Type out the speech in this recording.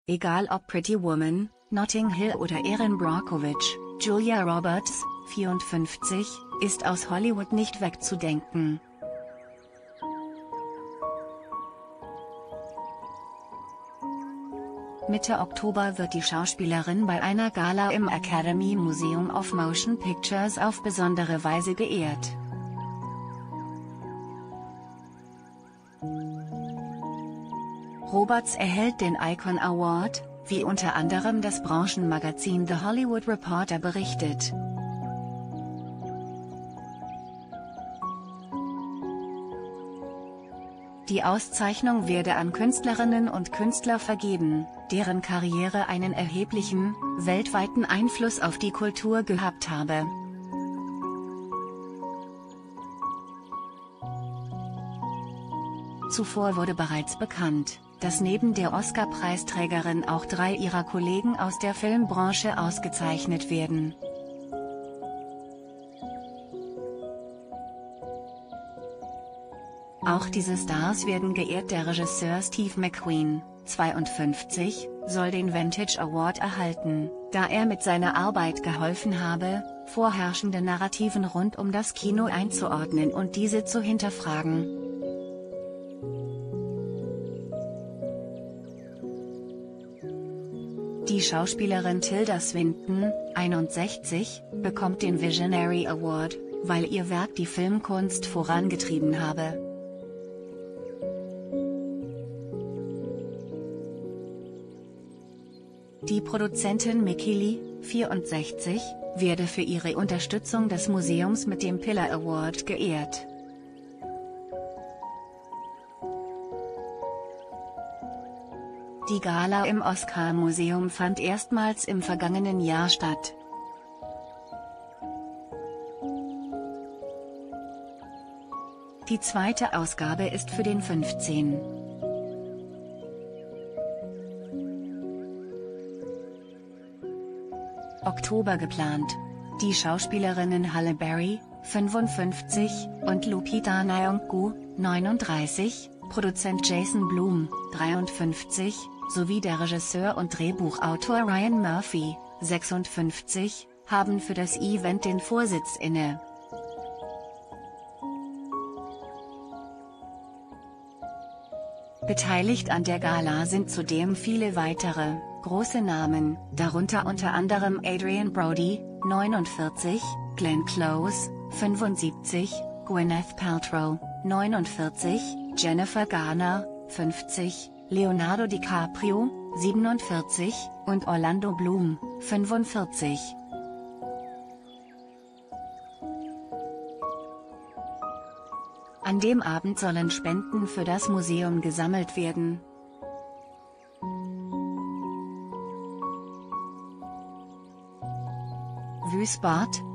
Egal ob Pretty Woman, Notting Hill oder Erin Brockovich, Julia Roberts, 54, ist aus Hollywood nicht wegzudenken. Mitte Oktober wird die Schauspielerin bei einer Gala im Academy Museum of Motion Pictures auf besondere Weise geehrt. Roberts erhält den Icon Award, wie unter anderem das Branchenmagazin The Hollywood Reporter berichtet. Die Auszeichnung werde an Künstlerinnen und Künstler vergeben, deren Karriere einen erheblichen, weltweiten Einfluss auf die Kultur gehabt habe. Zuvor wurde bereits bekannt, dass neben der Oscar-Preisträgerin auch 3 ihrer Kollegen aus der Filmbranche ausgezeichnet werden. Auch diese Stars werden geehrt. Der Regisseur Steve McQueen, 52, soll den Vantage Award erhalten, da er mit seiner Arbeit geholfen habe, vorherrschende Narrativen rund um das Kino einzuordnen und diese zu hinterfragen. Die Schauspielerin Tilda Swinton, 61, bekommt den Visionary Award, weil ihr Werk die Filmkunst vorangetrieben habe. Die Produzentin Mickey Lee, 64, werde für ihre Unterstützung des Museums mit dem Pillar Award geehrt. Die Gala im Oscar-Museum fand erstmals im vergangenen Jahr statt. Die zweite Ausgabe ist für den 15. Oktober geplant. Die Schauspielerinnen Halle Berry, 55, und Lupita Nyong'o, 39, Produzent Jason Blum, 53, sowie der Regisseur und Drehbuchautor Ryan Murphy, 56, haben für das Event den Vorsitz inne. Beteiligt an der Gala sind zudem viele weitere, große Namen, darunter unter anderem Adrien Brody, 49, Glenn Close, 75, Gwyneth Paltrow, 49, Jennifer Garner, 50, Leonardo DiCaprio, 47, und Orlando Bloom, 45. An dem Abend sollen Spenden für das Museum gesammelt werden. Vue Sport,